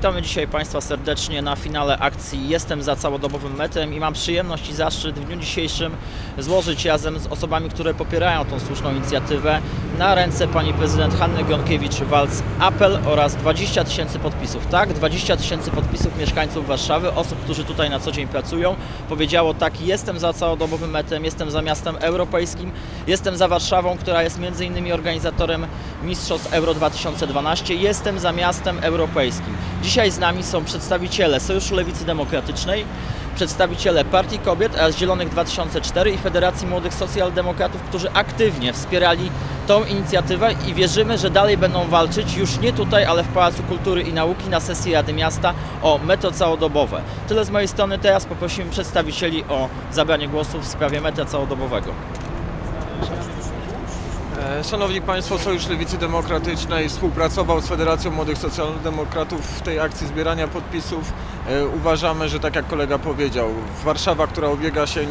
Witamy dzisiaj Państwa serdecznie na finale akcji Jestem za całodobowym metrem i mam przyjemność i zaszczyt w dniu dzisiejszym złożyć razem z osobami, które popierają tą słuszną inicjatywę, na ręce pani prezydent Hanny Gronkiewicz-Waltz apel oraz 20 000 podpisów. Tak, 20 000 podpisów mieszkańców Warszawy, osób, którzy tutaj na co dzień pracują, powiedziało tak: jestem za całodobowym metrem, jestem za miastem europejskim, jestem za Warszawą, która jest m.in. organizatorem Mistrzostw Euro 2012, jestem za miastem europejskim. Dzisiaj z nami są przedstawiciele Sojuszu Lewicy Demokratycznej, przedstawiciele Partii Kobiet oraz Zielonych 2004 i Federacji Młodych Socjaldemokratów, którzy aktywnie wspierali tą inicjatywę i wierzymy, że dalej będą walczyć już nie tutaj, ale w Pałacu Kultury i Nauki na sesji Rady Miasta o metro całodobowe. Tyle z mojej strony. Teraz poprosimy przedstawicieli o zabranie głosu w sprawie metra całodobowego. Szanowni Państwo, Sojusz Lewicy Demokratycznej współpracował z Federacją Młodych Socjaldemokratów w tej akcji zbierania podpisów. Uważamy, że tak jak kolega powiedział, Warszawa, która ubiega się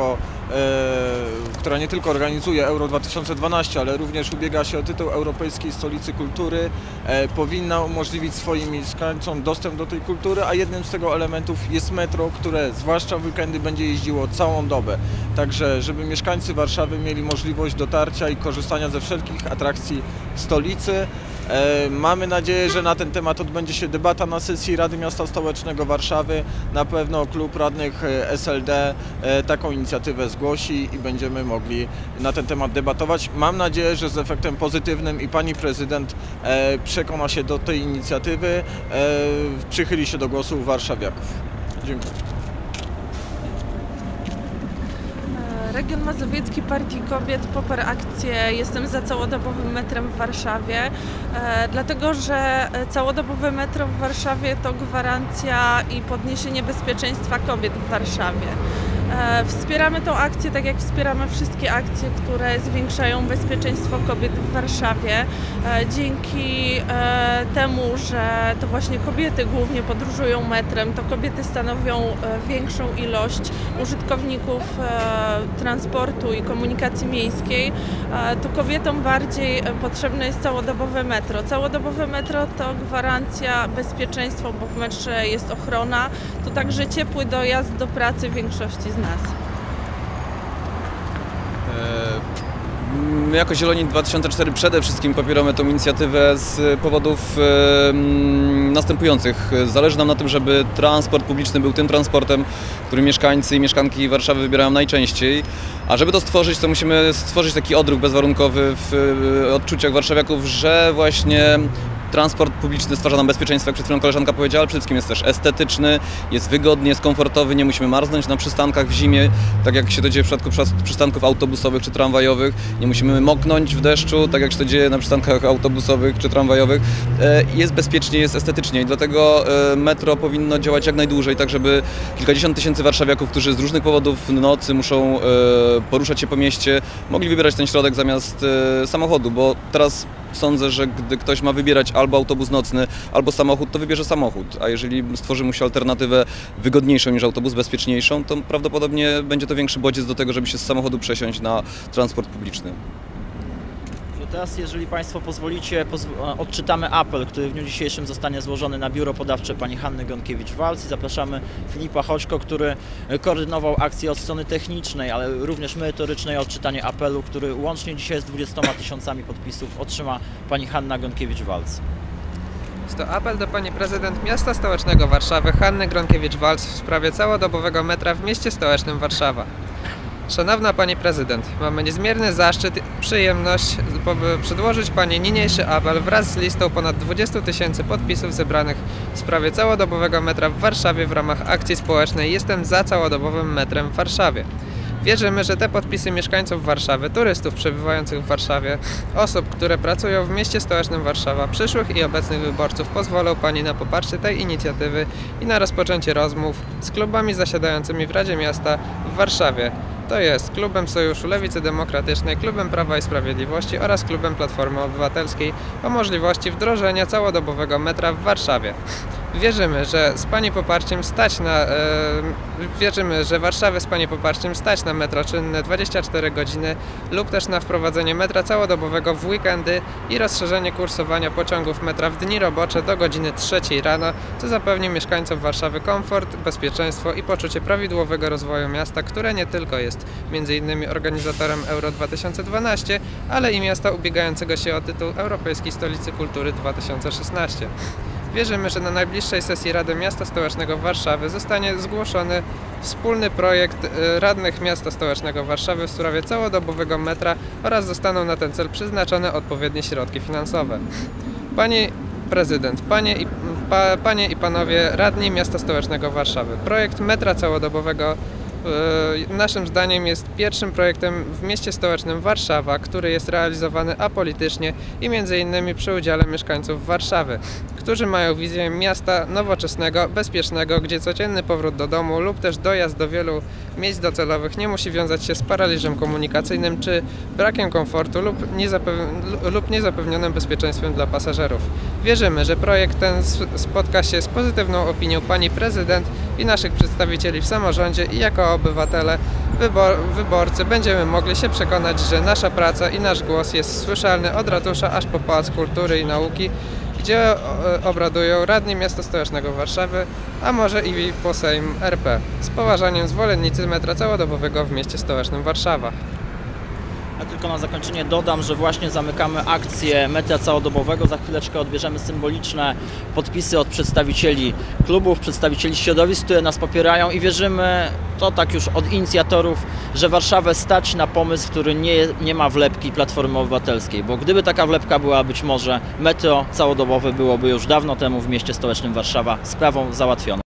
która nie tylko organizuje Euro 2012, ale również ubiega się o tytuł Europejskiej Stolicy Kultury, powinna umożliwić swoim mieszkańcom dostęp do tej kultury, a jednym z tego elementów jest metro, które zwłaszcza w weekendy będzie jeździło całą dobę. Także żeby mieszkańcy Warszawy mieli możliwość dotarcia i korzystania ze wszelkich atrakcji stolicy. Mamy nadzieję, że na ten temat odbędzie się debata na sesji Rady Miasta Stołecznego Warszawy. Na pewno klub radnych SLD taką inicjatywę zgłosi i będziemy mogli na ten temat debatować. Mam nadzieję, że z efektem pozytywnym i pani prezydent przekona się do tej inicjatywy, przychyli się do głosu warszawiaków. Dziękuję. Region Mazowiecki Partii Kobiet poparł akcję Jestem za całodobowym metrem w Warszawie, dlatego że całodobowe metro w Warszawie to gwarancja i podniesienie bezpieczeństwa kobiet w Warszawie. Wspieramy tę akcję tak jak wspieramy wszystkie akcje, które zwiększają bezpieczeństwo kobiet w Warszawie. Dzięki temu, że to właśnie kobiety głównie podróżują metrem, to kobiety stanowią większą ilość użytkowników transportu i komunikacji miejskiej, to kobietom bardziej potrzebne jest całodobowe metro. Całodobowe metro to gwarancja bezpieczeństwa, bo w metrze jest ochrona, to także ciepły dojazd do pracy większości z nas. My jako Zieloni 2004 przede wszystkim popieramy tę inicjatywę z powodów następujących. Zależy nam na tym, żeby transport publiczny był tym transportem, który mieszkańcy i mieszkanki Warszawy wybierają najczęściej. A żeby to stworzyć, to musimy stworzyć taki odruch bezwarunkowy w odczuciach warszawiaków, że właśnie transport publiczny stwarza nam bezpieczeństwo, jak przed chwilą koleżanka powiedziała, ale przede wszystkim jest też estetyczny, jest wygodny, jest komfortowy, nie musimy marznąć na przystankach w zimie, tak jak się to dzieje w przypadku przystanków autobusowych czy tramwajowych, nie musimy moknąć w deszczu, tak jak się to dzieje na przystankach autobusowych czy tramwajowych. Jest bezpiecznie, jest estetycznie i dlatego metro powinno działać jak najdłużej, tak żeby kilkadziesiąt tysięcy warszawiaków, którzy z różnych powodów w nocy muszą poruszać się po mieście, mogli wybierać ten środek zamiast samochodu, bo teraz sądzę, że gdy ktoś ma wybierać albo autobus nocny, albo samochód, to wybierze samochód, a jeżeli stworzy mu się alternatywę wygodniejszą niż autobus, bezpieczniejszą, to prawdopodobnie będzie to większy bodziec do tego, żeby się z samochodu przesiąść na transport publiczny. Teraz, jeżeli Państwo pozwolicie, odczytamy apel, który w dniu dzisiejszym zostanie złożony na biuro podawcze pani Hanny Gronkiewicz-Waltz i zapraszamy Filipa Choćko, który koordynował akcję od strony technicznej, ale również merytorycznej, odczytanie apelu, który łącznie dzisiaj z 20 000 podpisów otrzyma pani Hanna Gronkiewicz-Waltz. Jest to apel do pani prezydent Miasta Stołecznego Warszawy Hanny Gronkiewicz-Waltz w sprawie całodobowego metra w mieście stołecznym Warszawa. Szanowna Pani Prezydent, mamy niezmierny zaszczyt i przyjemność przedłożyć Pani niniejszy apel wraz z listą ponad 20 000 podpisów zebranych w sprawie całodobowego metra w Warszawie w ramach akcji społecznej Jestem za całodobowym metrem w Warszawie. Wierzymy, że te podpisy mieszkańców Warszawy, turystów przebywających w Warszawie, osób, które pracują w mieście stołecznym Warszawa, przyszłych i obecnych wyborców pozwolą Pani na poparcie tej inicjatywy i na rozpoczęcie rozmów z klubami zasiadającymi w Radzie Miasta w Warszawie. To jest Klubem Sojuszu Lewicy Demokratycznej, Klubem Prawa i Sprawiedliwości oraz Klubem Platformy Obywatelskiej o możliwości wdrożenia całodobowego metra w Warszawie. Wierzymy, że z Pani poparciem wierzymy, że Warszawę z Pani poparciem stać na metro czynne 24 godziny lub też na wprowadzenie metra całodobowego w weekendy i rozszerzenie kursowania pociągów metra w dni robocze do godziny 3 rano, co zapewni mieszkańcom Warszawy komfort, bezpieczeństwo i poczucie prawidłowego rozwoju miasta, które nie tylko jest m.in. organizatorem Euro 2012, ale i miasta ubiegającego się o tytuł Europejskiej Stolicy Kultury 2016. Wierzymy, że na najbliższej sesji Rady Miasta Stołecznego Warszawy zostanie zgłoszony wspólny projekt radnych Miasta Stołecznego Warszawy w sprawie całodobowego metra oraz zostaną na ten cel przeznaczone odpowiednie środki finansowe. Pani Prezydent, Panie i Panowie Radni Miasta Stołecznego Warszawy, projekt metra całodobowego naszym zdaniem jest pierwszym projektem w mieście stołecznym Warszawa, który jest realizowany apolitycznie i m.in. przy udziale mieszkańców Warszawy, którzy mają wizję miasta nowoczesnego, bezpiecznego, gdzie codzienny powrót do domu lub też dojazd do wielu miejsc docelowych nie musi wiązać się z paraliżem komunikacyjnym czy brakiem komfortu lub niezapewnionym bezpieczeństwem dla pasażerów. Wierzymy, że projekt ten spotka się z pozytywną opinią Pani Prezydent i naszych przedstawicieli w samorządzie i jako obywatele, wyborcy będziemy mogli się przekonać, że nasza praca i nasz głos jest słyszalny od ratusza aż po Pałac Kultury i Nauki, gdzie obradują radni Miasta Stołecznego Warszawy, a może i po Sejm RP. Z poważaniem zwolennicy metra całodobowego w mieście stołecznym Warszawa. Ja tylko na zakończenie dodam, że właśnie zamykamy akcję metra całodobowego. Za chwileczkę odbierzemy symboliczne podpisy od przedstawicieli klubów, przedstawicieli środowisk, które nas popierają i wierzymy, to tak już od inicjatorów, że Warszawę stać na pomysł, który nie ma wlepki Platformy Obywatelskiej, bo gdyby taka wlepka była, być może metro całodobowe byłoby już dawno temu w mieście stołecznym Warszawa sprawą załatwione.